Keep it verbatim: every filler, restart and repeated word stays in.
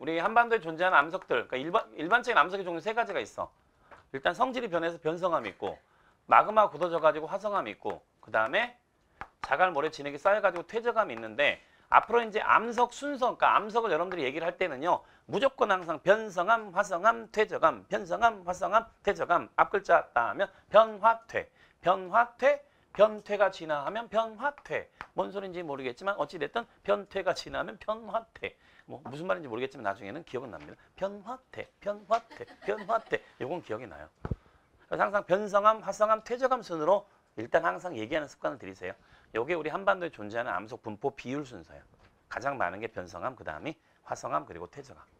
우리 한반도에 존재하는 암석들, 그러니까 일반, 일반적인 암석의 종류 세 가지가 있어. 일단 성질이 변해서 변성암이 있고, 마그마 굳어져가지고 화성암이 있고, 그 다음에 자갈 모래 진액이 쌓여가지고 퇴적암이 있는데, 앞으로 이제 암석 순서, 그러니까 암석을 여러분들이 얘기를 할 때는요, 무조건 항상 변성암, 화성암, 퇴적암, 변성암, 화성암, 퇴적암, 앞 글자 따하면 변화퇴, 변화퇴, 변퇴가 지나하면 변화퇴. 뭔 소리인지 모르겠지만 어찌됐든 변퇴가 지나면 변화퇴. 뭐 무슨 말인지 모르겠지만 나중에는 기억은 납니다. 변화퇴, 변화퇴, 변화퇴. 요건 기억이 나요. 그래서 항상 변성암, 화성암, 퇴적암 순으로 일단 항상 얘기하는 습관을 들이세요. 요게 우리 한반도에 존재하는 암석 분포 비율 순서예요. 가장 많은 게 변성암, 그 다음이 화성암, 그리고 퇴적암.